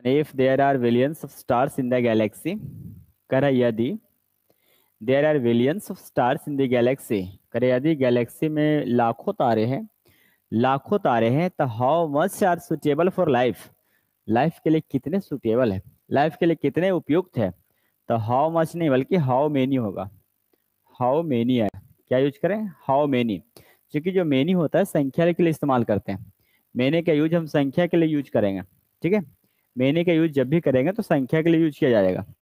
If there are billions of stars in the galaxy, कर यदि there are billions of stars in the galaxy, करे यदि galaxy में लाखों तारे हैं तो how much are suitable for life, life के लिए कितने सुटेबल है, लाइफ के लिए कितने उपयुक्त है। तो हाउ मच नहीं बल्कि हाउ मेनी होगा। हाउ मेनी है, क्या यूज करें, हाउ मेनी। क्योंकि जो मेनी होता है संख्या के लिए इस्तेमाल करते हैं, मेनी का यूज हम संख्या के लिए यूज करेंगे। ठीक है, मेनी का यूज जब भी करेंगे तो संख्या के लिए यूज किया जाएगा।